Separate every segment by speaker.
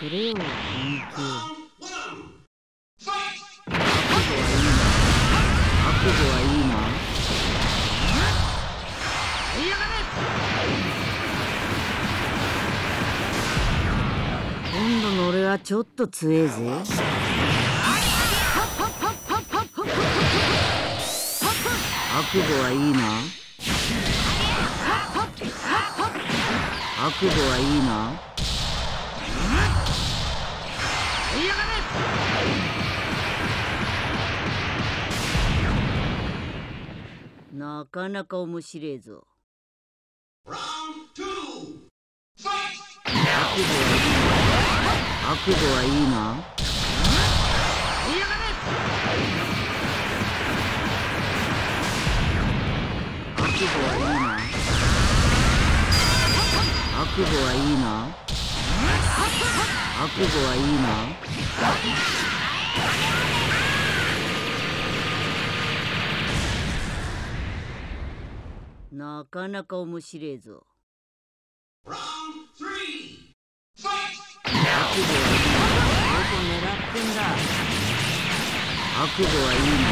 Speaker 1: くれよ、本気。覚悟はいいな。今度の俺はちょっと強えぜ。覚悟はいいな。覚悟はいいな。なかなか面白えぞ。覚悟はいいな。覚悟はいいな。覚悟はいいな。覚悟はいいな。なかなか面白えぞ。覚悟はいいな。どこ狙ってんだ。覚悟はいいな。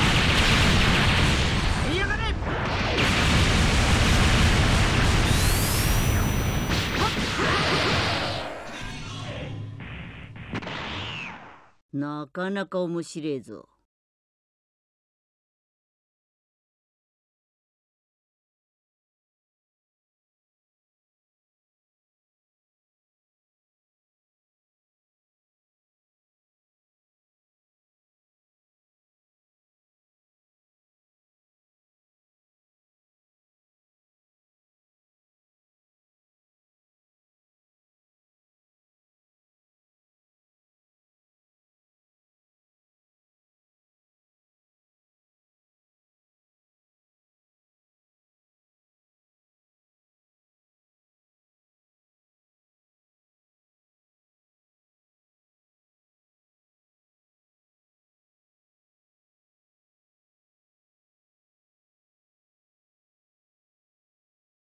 Speaker 1: なかなか面白えぞ。